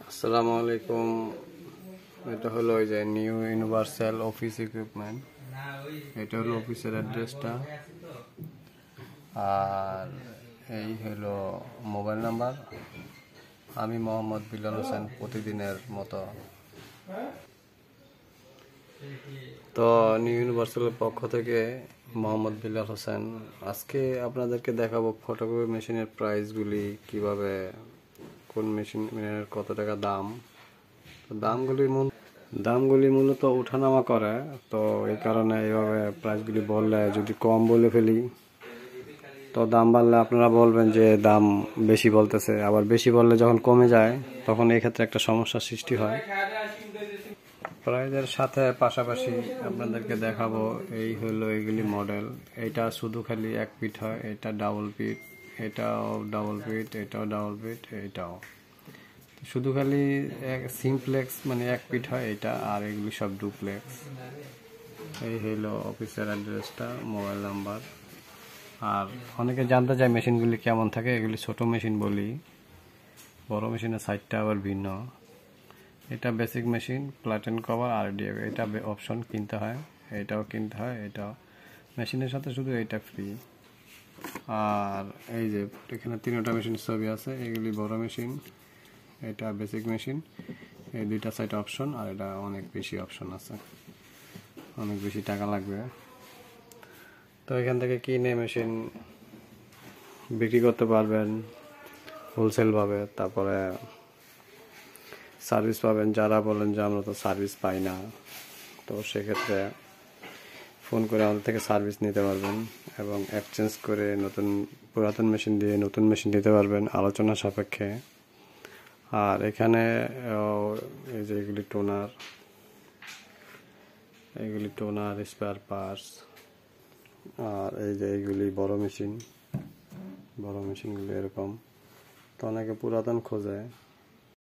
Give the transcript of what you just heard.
আসসালামু আলাইকুম। এটা হলো ওই যে নিউ ইউনিভার্সাল অফিস ইকুইপমেন্ট। এটা হলো অফিসের অ্যাড্রেসটা, আর এই হলো মোবাইল নাম্বার। আমি মোহাম্মদ বিলাল হোসেন, প্রতিদিনের মতো। তো নিউ ইউনিভার্সালের পক্ষ থেকে মোহাম্মদ বিলাল হোসেন আজকে আপনাদেরকে দেখাবো ফটোকপি মেশিনের প্রাইসগুলি, কিভাবে কোন মেশিনের কত টাকা দাম। দামগুলি মূলত ওঠানামা করে, তো এই কারণে এইভাবে প্রাইসগুলি বললে, যদি কম বলে ফেলি তো দাম বাড়লে আপনারা বলবেন যে দাম বেশি বলতেছে, আবার বেশি বললে যখন কমে যায় তখন এই ক্ষেত্রে একটা সমস্যার সৃষ্টি হয়। প্রাইজের সাথে পাশাপাশি আপনাদেরকে দেখাবো এই হলো এগুলি মডেল। এটা শুধু খালি এক পিট হয়, এটা ডাবল পিট, এটাও ডাবল পিট, এটাও ডাবল পিট, এটাও শুধু খালি সিমপ্লেক্স মানে এক পিট হয় এটা, আর এগুলি সব ডুপ্লেক্স। এই হলো অফিসের অ্যাড্রেসটা, মোবাইল নাম্বার। আর অনেকে জানতে চায় মেশিনগুলি কেমন থাকে। এগুলি ছোট মেশিন বলি, বড় মেশিনের সাইজটা আবার ভিন্ন। এটা বেসিক মেশিন, প্লাটেন কভার আর ডিএফ, এটা অপশন কিনতে হয়, এটাও কিনতে হয়। এটাও মেশিনের সাথে শুধু এটা ফ্রি। আর এই যে এখানে তিনটা মেশিন ছবি আছে, এগুলি বড় মেশিন, এটা বেসিক মেশিন। এই দুইটা সাইড অপশন, আর এটা অনেক বেশি অপশন আছে, অনেক বেশি টাকা লাগবে। তো এখান থেকে কিনে মেশিন বিক্রি করতে পারবেন হোলসেল ভাবে। তারপরে সার্ভিস পাবেন। যারা বলেন যে আমরা তো সার্ভিস পাই না, তো সেক্ষেত্রে ফোন করে আমাদের থেকে সার্ভিস নিতে পারবেন এবং এক্সচেঞ্জ করে পুরাতন মেশিন দিয়ে নতুন মেশিন দিতে পারবেন আলোচনা সাপেক্ষে। আর এখানে এই যে এগুলি টোনার স্পেয়ার পার্টস। আর এই যে এইগুলি বড় মেশিনগুলি এরকম। তো অনেকে পুরাতন খোঁজে,